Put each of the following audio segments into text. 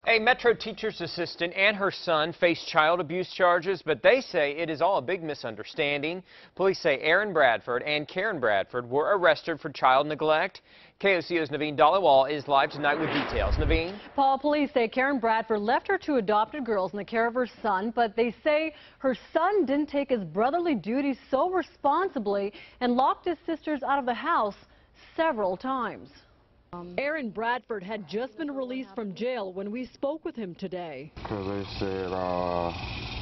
A Metro teacher's assistant and her son face child abuse charges, but they say it is all a big misunderstanding. Police say Aaron Bradford and Karen Bradford were arrested for child neglect. KOCO's Naveen Dhaliwal is live tonight with details. Naveen? Paul, police say Karen Bradford left her two adopted girls in the care of her son, but they say her son didn't take his brotherly duties so responsibly and locked his sisters out of the house several times. Aaron Bradford had just been released from jail when we spoke with him today. Because they said I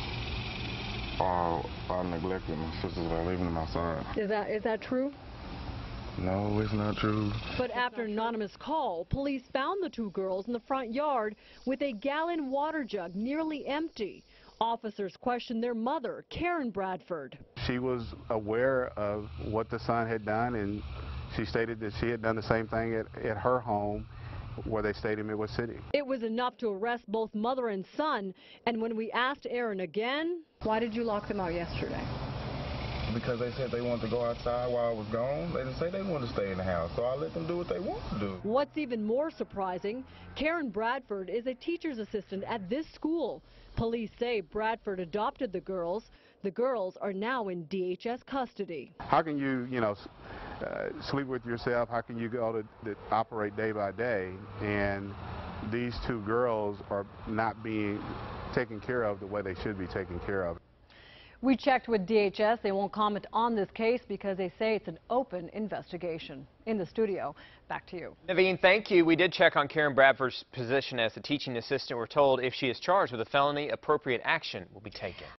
neglected my sisters by leaving my son. Is that true? No, it's not true. But after an anonymous call, police found the two girls in the front yard with a gallon water jug nearly empty. Officers questioned their mother, Karen Bradford. She was aware of what the son had done, and she stated that she had done the same thing at her home where they stayed in Midwest City. It was enough to arrest both mother and son, and when we asked Aaron again, why did you lock them out yesterday? Because they said they wanted to go outside while I was gone. They didn't say they wanted to stay in the house, so I let them do what they want to do. What's even more surprising, Karen Bradford is a teacher's assistant at this school. Police say Bradford adopted the girls. The girls are now in DHS custody. How can you, sleep with yourself? How can you go to operate day by day, and these two girls are not being taken care of the way they should be taken care of? We checked with DHS. They won't comment on this case because they say it's an open investigation. In the studio, back to you. Naveen, thank you. We did check on Karen Bradford's position as a teaching assistant. We're told if she is charged with a felony, appropriate action will be taken.